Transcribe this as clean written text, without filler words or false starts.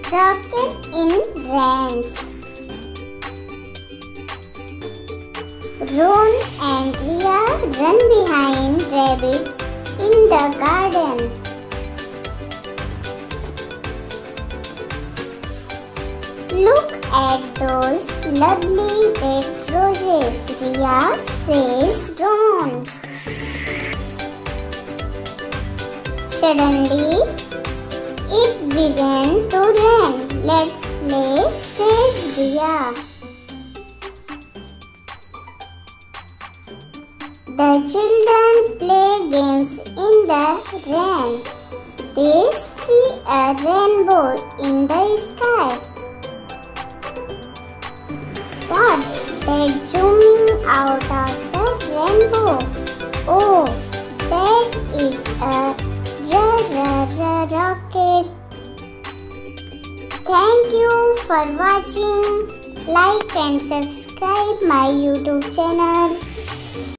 Rocket in rains. Ron and Ria run behind Rabbit in the garden. Look at those lovely red roses, Ria, says Ron. Suddenly, it began to rain. Let's play, says Ria. The children play games in the rain. They see a rainbow in the sky. What's that zooming out of the rainbow? Oh, that is a rocket. Thank you for watching. Like and subscribe my YouTube channel.